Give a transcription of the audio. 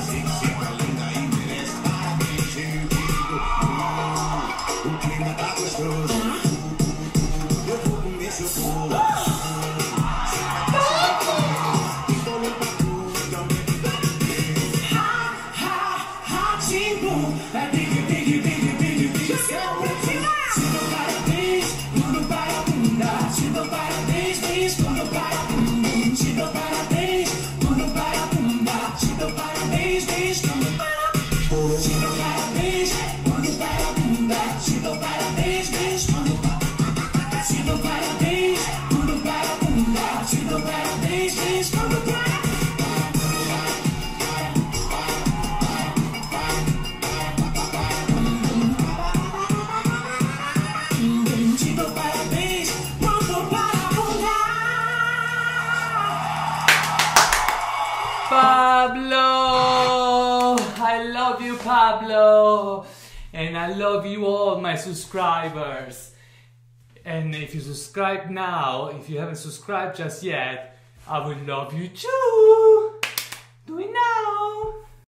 Tá linda e merece parabéns, querido. O clima tá gostoso. Eu vou comer seu bolo. Pabllo! I love you, Pabllo! And I love you all, my subscribers. And if you subscribe now, if you haven't subscribed just yet, I would love you too!